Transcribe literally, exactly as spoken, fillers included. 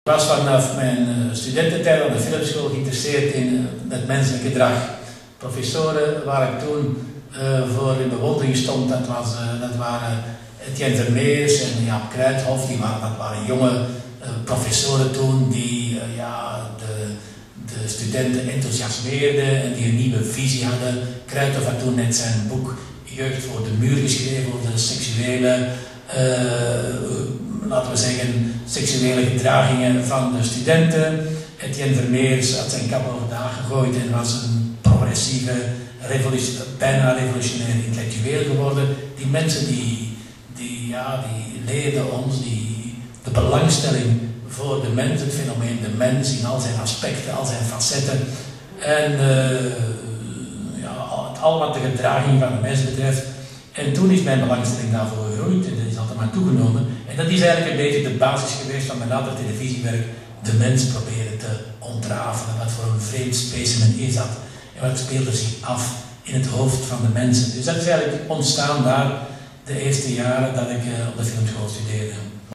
Ik was vanaf mijn studententijd aan de filmschool geïnteresseerd in het menselijk gedrag. Professoren waar ik toen uh, voor in bewondering stond, dat, was, uh, dat waren Etienne Vermeers en Jaap Kruithof. Die waren, dat waren jonge uh, professoren toen die uh, ja, de, de studenten enthousiasmeerden en die een nieuwe visie hadden. Kruithof had toen net zijn boek Jeugd voor de muur geschreven over de seksuele uh, laten we zeggen, seksuele gedragingen van de studenten. Etienne Vermeers had zijn kap overdag gegooid en was een progressieve, revolution, bijna revolutionaire intellectueel geworden. Die mensen die, die, ja, die leerden ons die, de belangstelling voor de mens, het fenomeen de mens in al zijn aspecten, al zijn facetten. En uh, ja, al wat de gedraging van de mens betreft. En toen is mijn belangstelling daarvoor gegroeid en dat is altijd maar toegenomen. En dat is eigenlijk een beetje de basis geweest van mijn later televisiewerk. De mens proberen te ontrafelen, wat voor een vreemd specimen is dat. En wat speelt er zich af in het hoofd van de mensen. Dus dat is eigenlijk ontstaan daar de eerste jaren dat ik op de filmschool studeerde.